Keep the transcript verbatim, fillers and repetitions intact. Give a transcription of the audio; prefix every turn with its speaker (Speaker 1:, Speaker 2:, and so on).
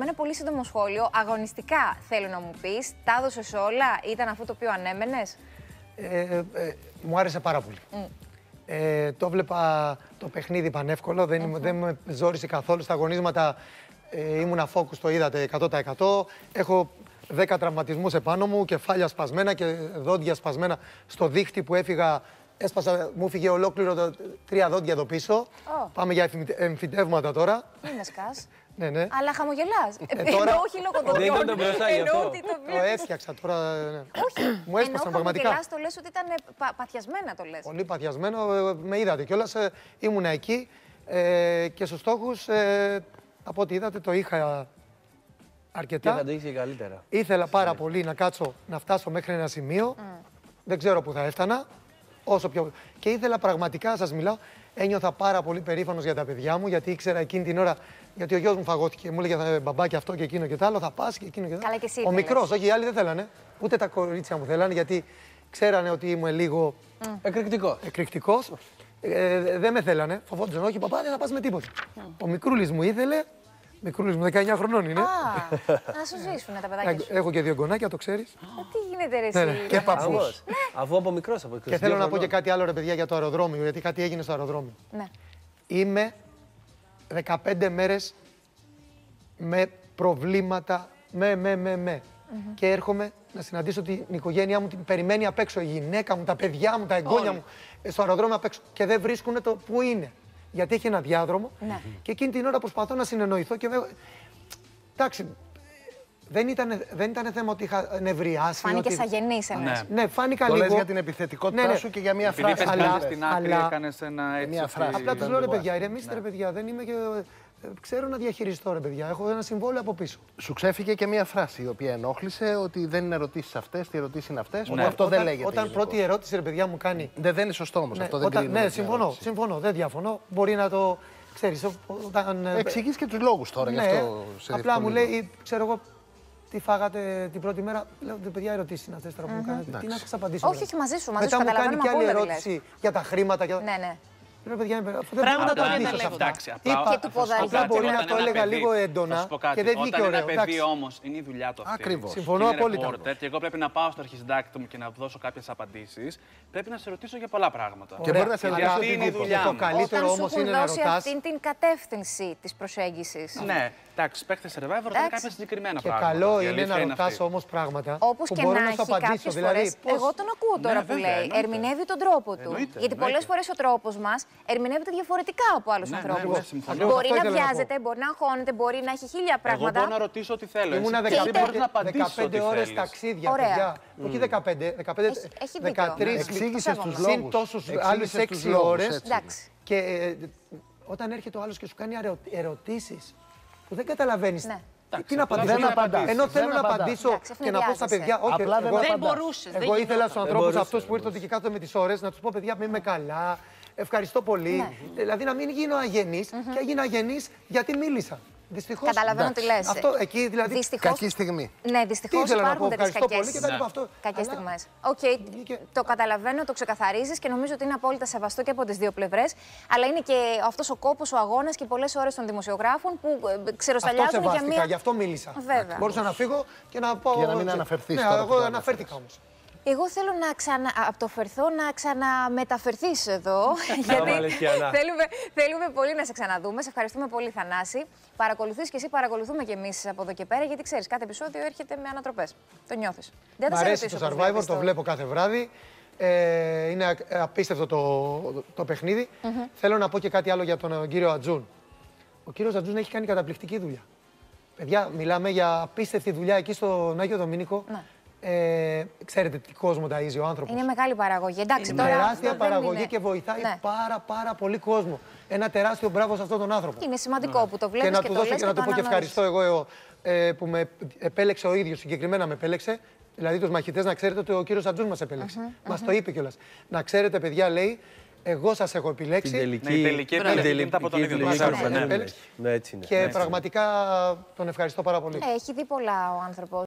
Speaker 1: Με ένα πολύ σύντομο σχόλιο, αγωνιστικά θέλω να μου πεις, τα έδωσες όλα, ήταν αυτό το οποίο ανέμενες?
Speaker 2: Ε, ε, ε, μου άρεσε πάρα πολύ. Mm. Ε, το βλέπα το παιχνίδι πανεύκολο, δεν, mm-hmm. δεν με ζόρισε καθόλου στα αγωνίσματα. Ε, ήμουνα focus, το είδατε, εκατό τοις εκατό. Έχω δέκα τραυματισμούς επάνω μου, κεφάλια σπασμένα και δόντια σπασμένα στο δίχτυ που έφυγα. Έσπασα, μου έφυγε ολόκληρο το, τρία δόντια εδώ πίσω. Oh. Πάμε για εμφυτεύματα τώρα.
Speaker 1: Μην με σκάς.
Speaker 2: Ναι, ναι.
Speaker 1: Αλλά χαμογελάς.
Speaker 2: Ε, τώρα...
Speaker 1: όχι λόγω των
Speaker 3: δεν ήταν μπροστά γι' αυτό.
Speaker 2: Το έφτιαξα τώρα. Ναι.
Speaker 1: Όχι.
Speaker 2: Μου έσπασαν πραγματικά.
Speaker 1: Χαμογελάς, το λες ότι ήταν πα, παθιασμένα, το λες.
Speaker 2: Πολύ παθιασμένο. Με είδατε κιόλας. Ήμουνα εκεί ε, και στους στόχους, ε, από ό,τι είδατε, το είχα αρκετά.
Speaker 3: Και θα το είχε καλύτερα.
Speaker 2: Ήθελα πάρα πολύ να κάτσω, να φτάσω μέχρι ένα σημείο. Mm. Δεν ξέρω πού θα έφτανα. Όσο πιο... Και ήθελα πραγματικά, σας μιλάω, ένιωθα πάρα πολύ περήφανος για τα παιδιά μου, γιατί ήξερα εκείνη την ώρα, γιατί ο γιος μου φαγώθηκε. Μου έλεγε μπαμπάκι αυτό και εκείνο και το άλλο, θα πας και εκείνο και το άλλο.
Speaker 1: Καλά και εσύ
Speaker 2: ο μικρός, όχι οι άλλοι δεν θέλανε. Ούτε τα κορίτσια μου θέλανε, γιατί ξέρανε ότι είμαι λίγο
Speaker 3: mm. εκρηκτικός.
Speaker 2: εκρηκτικός. Ε, δεν με θέλανε. Φοβόντουσαν, όχι, παπά, δεν θα πας με τίποτα. Mm. Ο μικρούλης μου ήθελε. Μικρούλης μου, δεκαεννιά χρονών είναι.
Speaker 1: Α, να σου ζήσουνε τα παιδάκια σου.
Speaker 2: Έχω και δύο γκονάκια, το ξέρεις.
Speaker 1: Ε, τι γίνεται ρε εσύ.
Speaker 2: Ναι, ναι. Και παππούς.
Speaker 3: Αφού από μικρός, από
Speaker 2: Και θέλω να πω και κάτι άλλο, ρε παιδιά, για το αεροδρόμιο, γιατί κάτι έγινε στο αεροδρόμιο.
Speaker 1: Ναι.
Speaker 2: Είμαι δεκαπέντε μέρες με προβλήματα, με, με, με, με. Mm-hmm. Και έρχομαι να συναντήσω την οικογένειά μου, την περιμένει απ' έξω η γυναίκα μου, τα παιδιά μου, τα εγγόνια μου, στο αεροδρόμιο απ' έξω. Και δεν βρίσκουν το που είναι. Γιατί έχει ένα διάδρομο
Speaker 1: ναι.
Speaker 2: και εκείνη την ώρα προσπαθώ να συνεννοηθώ και δεν... Εντάξει, δεν ήταν, δεν ήταν θέμα ότι είχα νευριάσει.
Speaker 1: Φάνηκες
Speaker 2: ότι...
Speaker 1: αγενής ένας.
Speaker 2: Ναι, ναι, φάνηκα
Speaker 4: το
Speaker 2: λίγο.
Speaker 4: Το λες για την επιθετικότητά ναι, ναι. σου και για μια φράση.
Speaker 5: Επειδή
Speaker 2: αλλά,
Speaker 5: στην άκρη
Speaker 2: αλλά...
Speaker 5: έκανες ένα έτσι.
Speaker 4: Μια φράση.
Speaker 2: Απλά τους λέω, ρε παιδιά, ηρεμήστε ναι. ρε παιδιά, δεν είμαι και... Ξέρω να διαχειριστώ, ρε παιδιά. Έχω ένα συμβόλαιο από πίσω.
Speaker 4: Σου ξέφυγε και μία φράση η οποία ενόχλησε ότι δεν είναι ερωτήσεις αυτές, τι ερωτήσεις είναι αυτές.
Speaker 2: Ναι.
Speaker 4: Αυτό
Speaker 2: όταν,
Speaker 4: δεν λέγεται.
Speaker 2: Όταν πρώτη ερώτηση, ρε παιδιά, μου κάνει.
Speaker 4: Δεν, δεν είναι σωστό όμως
Speaker 2: Ναι,
Speaker 4: αυτό.
Speaker 2: όταν,
Speaker 4: δεν κρίνουμε.
Speaker 2: Ναι, συμφωνώ, συμφωνώ. Δεν διαφωνώ. Μπορεί να το ξέρεις. Όταν...
Speaker 4: Εξηγείς και τους λόγους τώρα
Speaker 2: ναι,
Speaker 4: γι' αυτό. Σε
Speaker 2: απλά μου λέει, ξέρω εγώ, τι φάγατε την πρώτη μέρα. Λέω, παιδιά, ερωτήσεις είναι αυτές τώρα που μου κάνετε. Τι να σας απαντήσω.
Speaker 1: Όχι, όχι, μαζί σου, μαζί σου.
Speaker 2: Μετά μου κάνει και άλλη ερώτηση για τα χρήματα.
Speaker 1: Ναι, ναι.
Speaker 2: Ρε παιδιά, δεν πρέπει να το απαντήσω σε αυτά.
Speaker 1: Και του ποδαρίου.
Speaker 2: Απλά μπορεί να το έλεγα λίγο έντονα και δεν βγήκε ωραίο.
Speaker 5: Όταν ένα παιδί όμως είναι η δουλειά του αυτή.
Speaker 4: Ακριβώς.
Speaker 2: Συμφωνώ απόλυτα.
Speaker 5: Και εγώ πρέπει να πάω στο αρχισυντάκτη μου και να δώσω κάποιες απαντήσεις. Πρέπει να σε ρωτήσω για πολλά πράγματα.
Speaker 4: Και μπορεί να σε ρωτήσω
Speaker 5: αυτή είναι η δουλειά μου.
Speaker 2: Το καλύτερο όμως είναι να ρωτάς.
Speaker 1: Όταν σου αυτήν την κατεύθυνση της προσέγγισης.
Speaker 5: Ναι, εντάξει, παίχτες Survivor είναι κάποια συγκεκριμένα πράγματα.
Speaker 2: Και καλό είναι να ρωτάς όμως πράγματα.
Speaker 1: Όπως και να έχει κάποιες φορές. Εγώ τον ακούω τώρα που λέει. Ερμηνεύει τον τρόπο του. Γιατί πολλές φορές ο τρόπος μας ερμηνεύεται διαφορετικά από άλλους ανθρώπους. Μπορεί να βιάζεται, μπορεί να αγχώνεται, μπορεί να έχει χίλια πράγματα.
Speaker 5: Εγώ μπορώ να ρωτήσω ό,τι θέλω.
Speaker 2: Ήμουνα δεκαπέντε ώρες ταξίδια, παιδιά. Όχι δεκαπέντε, δεκατρείς.
Speaker 4: Εξήγησες τους
Speaker 2: λόγους. Συν τόσους άλλους έξι ώρες. Και όταν έρχεται ο άλλος και σου κάνει ερωτήσεις που δεν καταλαβαίνεις. Τι να απαντήσω, ενώ θέλω να απαντήσω και να πω στα παιδιά. Όχι,
Speaker 6: δεν μπορούσες.
Speaker 2: Εγώ ήθελα στους ανθρώπους αυτούς που ήρθαν και κάθονται με τις ώρες να τους πω, παιδιά, μην είμαι καλά. Ευχαριστώ πολύ. Ναι. Δηλαδή να μην γίνω αγενής mm-hmm. και έγινα αγενής γιατί μίλησα. Δυστυχώς.
Speaker 1: Καταλαβαίνω τι λες.
Speaker 2: Αυτό εκεί δηλαδή.
Speaker 1: Δυστυχώς...
Speaker 4: Κακή στιγμή.
Speaker 1: Ναι, δυστυχώς υπάρχουν τέτοιες κακές,
Speaker 2: ναι.
Speaker 1: κακές στιγμές. Οκ, okay, και... το καταλαβαίνω, το ξεκαθαρίζεις και νομίζω ότι είναι απόλυτα σεβαστό και από τις δύο πλευρές. Αλλά είναι και αυτός ο κόπος, ο αγώνας και πολλές ώρες των δημοσιογράφων που ξεροσταλιάζουν για μία.
Speaker 2: Γι' αυτό μίλησα.
Speaker 1: Βέβαια.
Speaker 2: Μπορούσα να φύγω και να πω.
Speaker 4: Για να μην αναφερθείς.
Speaker 2: Ναι, εγώ αναφέρθηκα όμως.
Speaker 1: Εγώ θέλω να ξανααπτοφερθώ, να ξαναμεταφερθείς εδώ. γιατί θέλουμε, θέλουμε πολύ να σε ξαναδούμε. Σε ευχαριστούμε πολύ, Θανάση. Παρακολουθείς και εσύ, παρακολουθούμε και εμείς από εδώ και πέρα, γιατί ξέρεις, κάθε επεισόδιο έρχεται με ανατροπές. Το νιώθεις. Δεν θα
Speaker 2: Μ' αρέσει το Survivor, το βλέπω κάθε βράδυ. Ε, είναι απίστευτο το, το, το παιχνίδι. Mm-hmm. Θέλω να πω και κάτι άλλο για τον κύριο Ατζούν. Ο κύριος Ατζούν έχει κάνει καταπληκτική δουλειά. Παιδιά, μιλάμε για απίστευτη δουλειά εκεί στον Άγιο Δομήνικο. Ναι. Ε, ξέρετε τι κόσμο ταΐζει ο άνθρωπος.
Speaker 1: Είναι μεγάλη παραγωγή. Εντάξει,
Speaker 2: είναι
Speaker 1: τώρα
Speaker 2: τεράστια παραγωγή
Speaker 1: είναι...
Speaker 2: και βοηθάει
Speaker 1: ναι.
Speaker 2: πάρα πάρα πολύ κόσμο. Ένα τεράστιο μπράβο σε αυτόν τον άνθρωπο.
Speaker 1: Είναι σημαντικό ναι. που το βλέπεις και,
Speaker 2: και,
Speaker 1: και
Speaker 2: να
Speaker 1: το
Speaker 2: του
Speaker 1: λες
Speaker 2: και, και να του πω και ευχαριστώ εγώ ε, που με επέλεξε ο ίδιος, συγκεκριμένα με επέλεξε. Δηλαδή τους μαχητές, να ξέρετε ότι ο κύριος Ατζούν μας επέλεξε. Uh-huh, μας uh-huh. το είπε κιόλας. Να ξέρετε, παιδιά, λέει, εγώ σας έχω επιλέξει.
Speaker 5: Την τελική, ναι, τελική επιλέγεται από τον ίδιο τον άνθρωπο.
Speaker 2: Και πραγματικά τον ευχαριστώ πάρα πολύ.
Speaker 1: Έχει δει πολλά ο άνθρωπος.